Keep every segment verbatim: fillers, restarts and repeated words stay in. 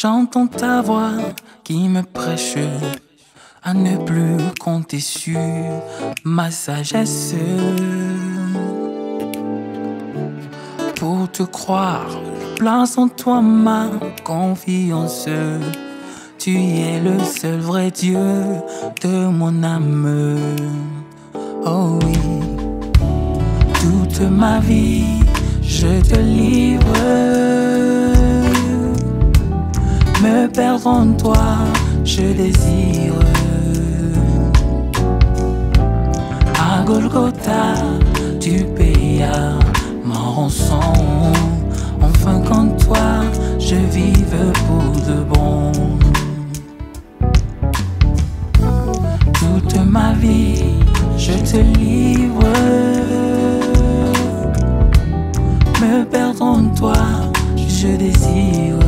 J'entends ta voix qui me prêche à ne plus compter sur ma sagesse. Pour te croire, je place en toi ma confiance. Tu es le seul vrai Dieu de mon âme. Oh oui, toute ma vie je te livre. Me perdre en toi, je désire. À Golgotha, tu payas ma rançon. Enfin qu'en toi, je vive pour de bon. Toute ma vie, je te livre. Me perdre en toi, je désire.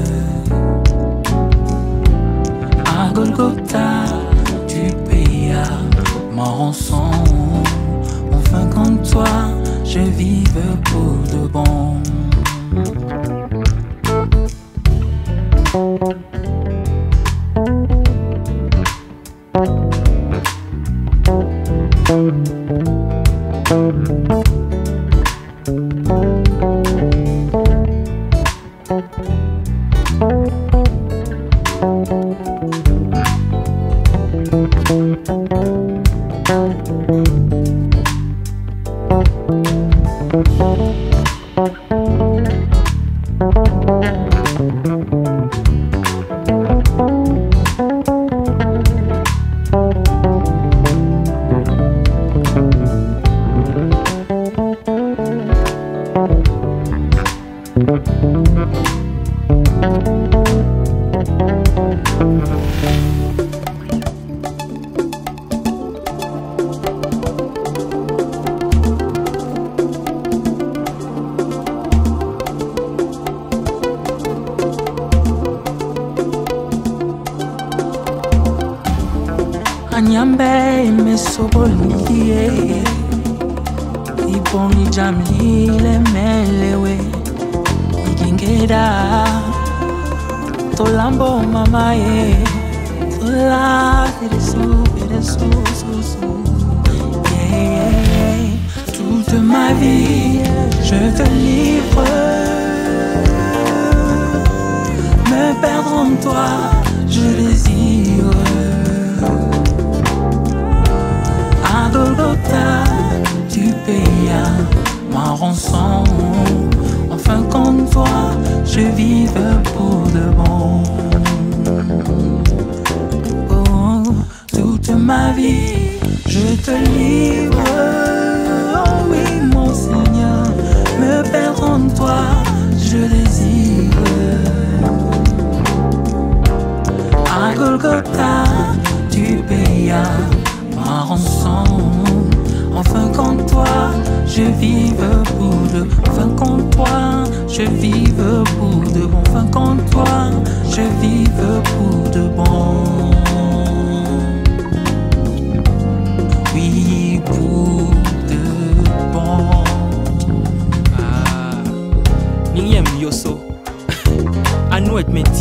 À Golgotha, tu payas ma rançon. Enfin qu'en toi, je vive pour de bon. Anyambe me soboliye Iboni jamli le melewe Igingeda Tolambo mamaye Tola Eresu, eresu, su, su Yeah, yeah, yeah Toute ma vie je te livre Me perdre en toi je désire À Golgotha, tu payas ma rançon. Enfin qu'en toi, je vive pour de bon. Oh, toute ma vie, je te livre. Oh oui, mon Seigneur, me perdre en toi, je désire. À Golgotha, tu payas ma rançon. Enfin qu'en toi je vive pour de Enfin qu'en toi je vive pour de bon Enfin qu'en toi je vive pour de bon Oui, pour de bon Ah, Niyem Yoso I know it means